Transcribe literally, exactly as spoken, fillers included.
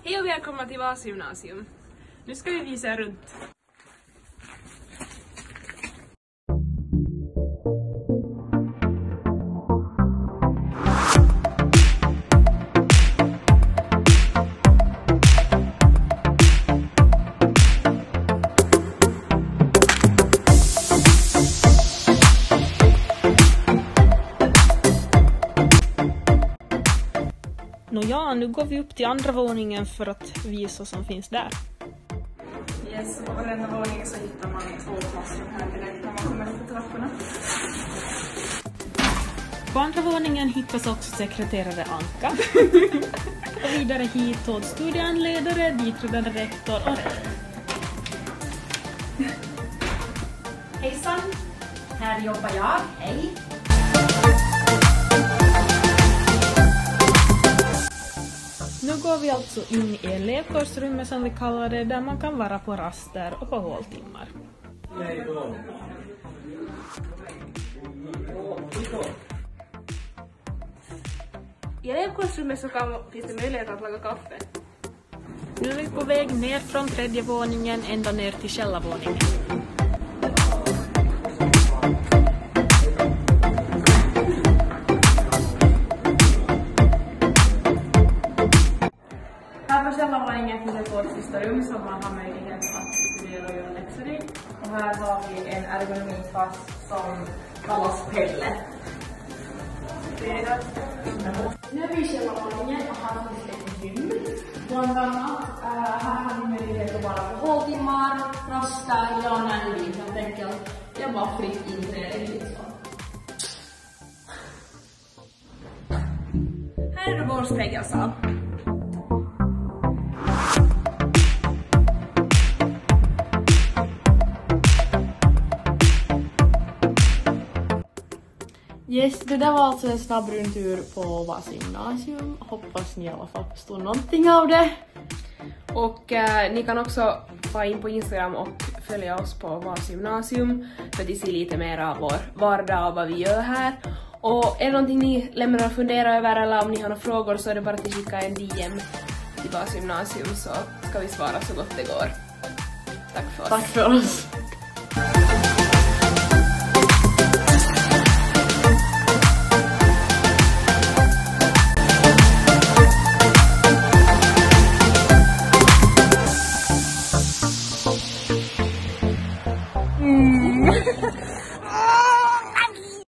Hej och välkomna till Vasa gymnasium. Nu ska vi visa er runt. Nåja, nu går vi upp till andra våningen för att visa vad som finns där. Yes, på varenda våning så hittar man två klassrum här direkt när man kommer upp till trapporna. På andra våningen hittas också sekreterare Anka. Och vidare hitåt studieanledare, biträdande rektor och rektor. Hejsan, här jobbar jag. Hej. Nu går vi alltså in i elevkursrummet som vi kallar det, där man kan vara på raster och på håltimmar. I elevkursrummet så kan, finns det möjlighet att laga kaffe. Nu är vi på väg ner från tredje våningen ända ner till källarvåningen. Här på källarvåningen finns ett vårt sista rum som man har möjlighet att studera och göra läxor i. Och här har vi en ergonomiklass som kallas Pelle. Nu är vi i källarvåningen och här finns det ett gym. Bland annat äh, här har vi möjlighet att vara på håltimmar, rasta, ja när ni vill helt enkelt. Jag bara fritt inträde liksom. Här är det vår spegelsal. Yes, det där var alltså en snabb rundtur på Vasa gymnasium. Hoppas ni i alla fall förstår någonting av det. Och eh, ni kan också få in på Instagram och följa oss på Vasa gymnasium för att se lite mer av vår vardag och vad vi gör här. Och är det någonting ni lämnar att fundera över eller om ni har några frågor så är det bara att skicka en D M till Vasa gymnasium så ska vi svara så gott det går. Tack för oss. Tack för oss.